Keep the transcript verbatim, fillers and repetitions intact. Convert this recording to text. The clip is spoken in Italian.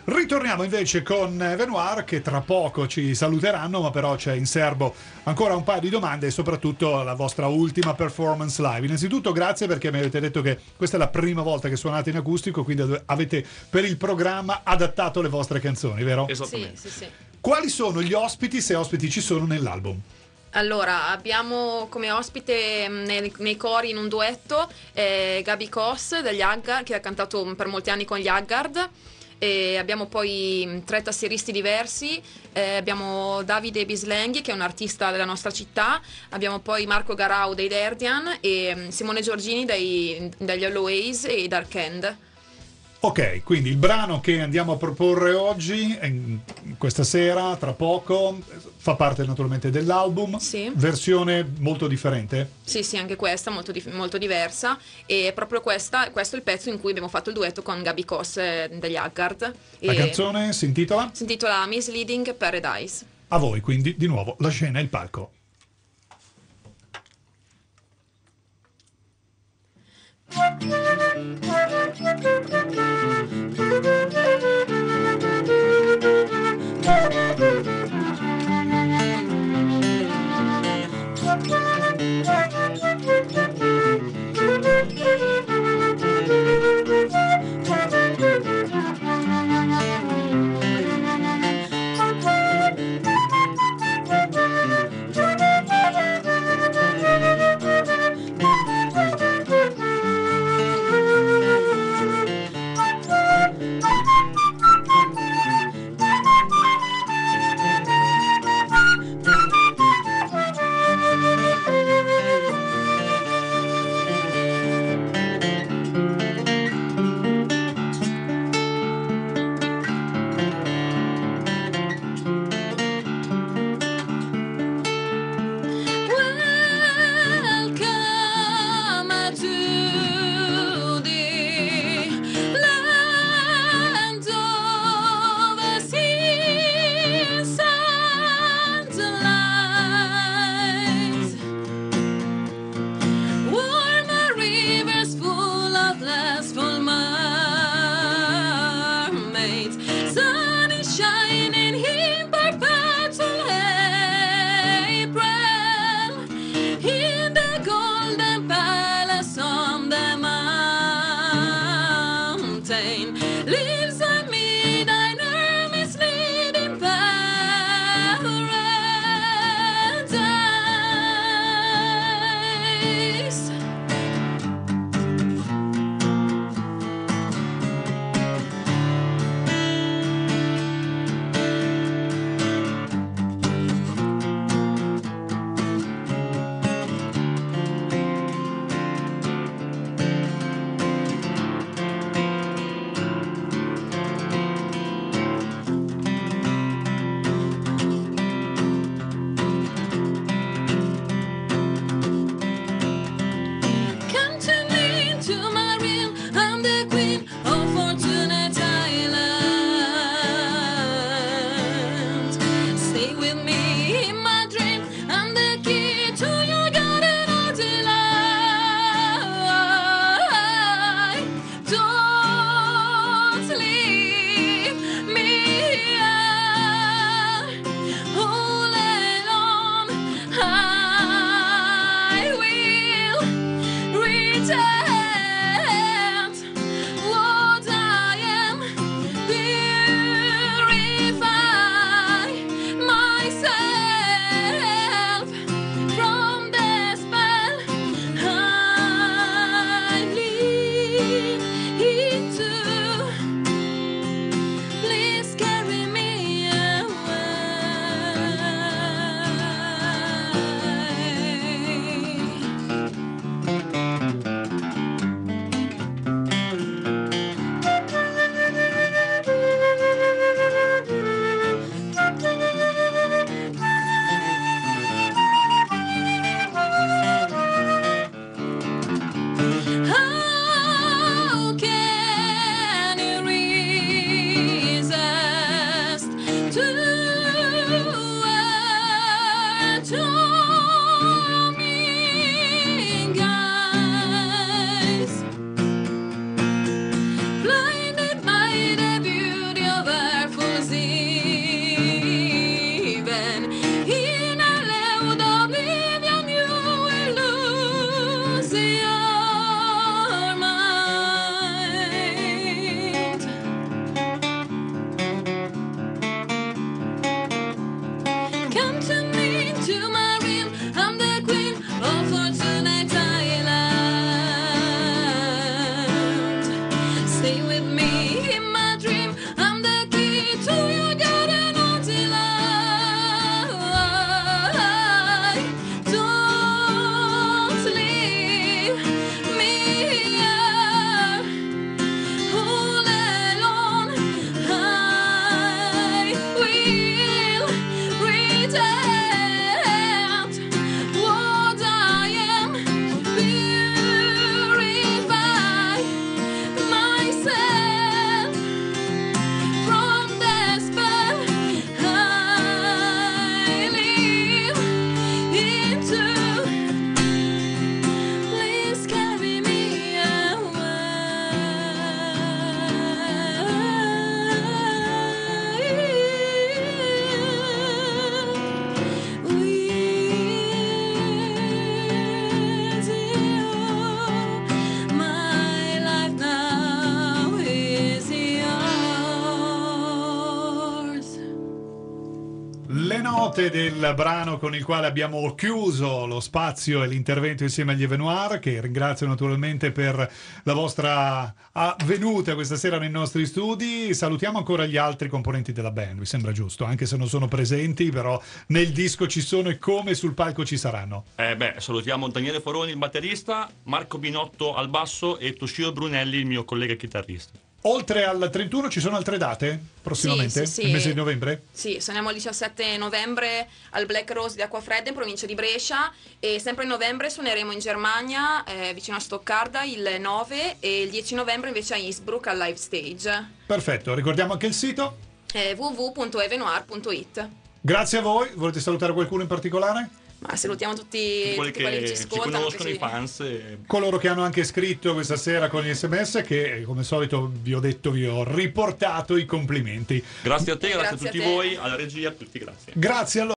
Ritorniamo invece con Venoir, che tra poco ci saluteranno, ma però c'è in serbo ancora un paio di domande e soprattutto la vostra ultima performance live. Innanzitutto grazie perché mi avete detto che questa è la prima volta che suonate in acustico, quindi avete per il programma adattato le vostre canzoni, vero? Esattamente. Sì, sì, sì. Quali sono gli ospiti, se ospiti ci sono, nell'album? Allora, abbiamo come ospite nei, nei cori in un duetto eh, Gabi Koss degli Haggard, che ha cantato per molti anni con gli Haggard. E abbiamo poi tre tastieristi diversi, eh, abbiamo Davide Bislenghi, che è un artista della nostra città, abbiamo poi Marco Garau dei Derdian e Simone Giorgini dei, degli Always e Dark End. Ok, quindi il brano che andiamo a proporre oggi, questa sera, tra poco, fa parte naturalmente dell'album. Sì. Versione molto differente? Sì, sì, anche questa molto, dif- molto diversa. E proprio questa, questo è il pezzo in cui abbiamo fatto il duetto con Gabi Koss eh, degli Haggard. La e canzone si intitola? Si intitola Misleading Paradise. A voi quindi di nuovo la scena e il palco. Le note del brano con il quale abbiamo chiuso lo spazio e l'intervento insieme agli Evenoir, che ringrazio naturalmente per la vostra venuta questa sera nei nostri studi. Salutiamo ancora gli altri componenti della band, mi sembra giusto, anche se non sono presenti, però nel disco ci sono e come sul palco ci saranno. Eh beh, salutiamo Daniele Foroni, il batterista, Marco Binotto al basso e Toshio Brunelli, il mio collega chitarrista. Oltre al trentuno ci sono altre date prossimamente? Sì, sì, sì. Nel mese di novembre? Sì, suoniamo il diciassette novembre al Black Rose di Acquafredda in provincia di Brescia, e sempre in novembre suoneremo in Germania, eh, vicino a Stoccarda, il nove, e il dieci novembre invece a Innsbruck al Live Stage. Perfetto, ricordiamo anche il sito? Eh, w w w punto evenoir punto it. Grazie a voi, volete salutare qualcuno in particolare? Ma salutiamo tutti, quelli, tutti quelli che ci ci ascoltano, conoscono, che ci... i fans. E... coloro che hanno anche scritto questa sera con gli sms, che come al solito vi ho detto, vi ho riportato i complimenti. Grazie a te, grazie, Grazie a tutti a te. voi, alla regia, a tutti, grazie. Grazie a loro.